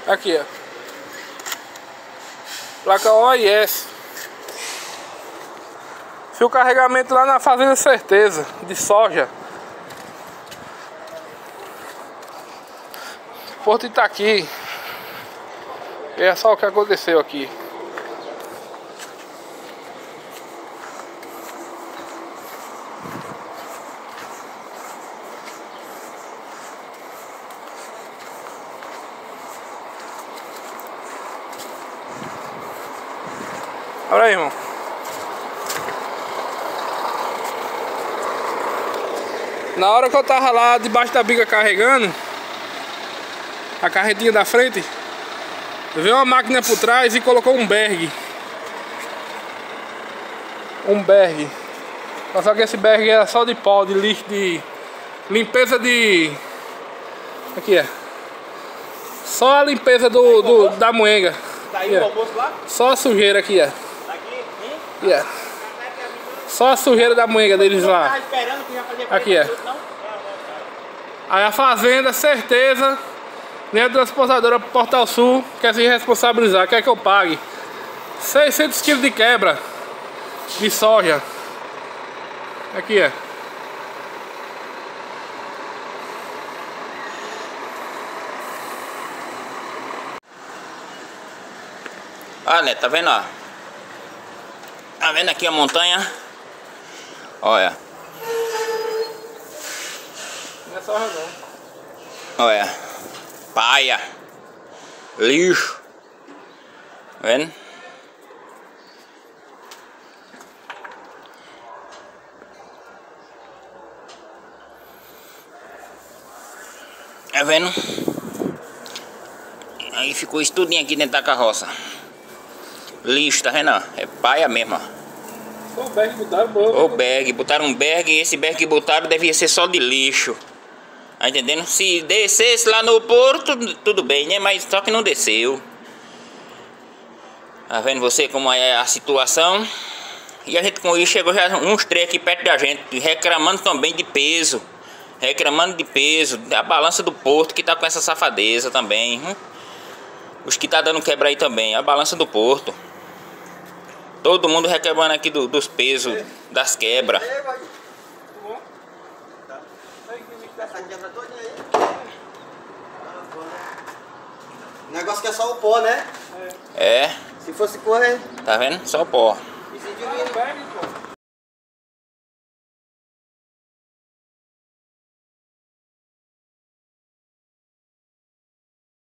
Aqui, ó. Placa OIS. Fio carregamento lá na Fazenda Certeza, de soja. Porto Itaqui. E é só o que aconteceu aqui. Olha aí, irmão. Na hora que eu tava lá debaixo da biga carregando a carretinha da frente, veio uma máquina por trás e colocou um berg. Só que esse berg era só de pó, de lixo, de limpeza de... Aqui é. Só a limpeza da moenga. Daí o almoço lá? Só a sujeira aqui, ó. Daqui? Yeah. Só a sujeira da moenga deles lá. Aqui é. Aí a Fazenda Certeza, nem a transportadora Portal Sul, quer se responsabilizar, quer que eu pague 600 kg de quebra de soja. Aqui é. Olha, tá vendo, ó? Tá vendo aqui a montanha? Olha. Não é soja não. Olha. Paia. Lixo. Tá vendo? Tá vendo? Aí ficou isso tudinho aqui dentro da carroça. Lixo, tá vendo? É paia mesmo, ó. O berg botaram bom. O berg, botaram um berg e esse berg que botaram devia ser só de lixo. Tá entendendo? Se descesse lá no porto, tudo bem, né? Mas só que não desceu. Tá vendo você como é a situação? E a gente com isso chegou já uns três aqui perto da gente, reclamando também de peso. Reclamando de peso, da balança do porto que tá com essa safadeza também. Os que tá dando quebra aí também, a balança do porto. Todo mundo reclamando aqui dos pesos, das quebras. O negócio que é só o pó, né? É. Se fosse correr. Tá vendo? Só o pó. E se divide.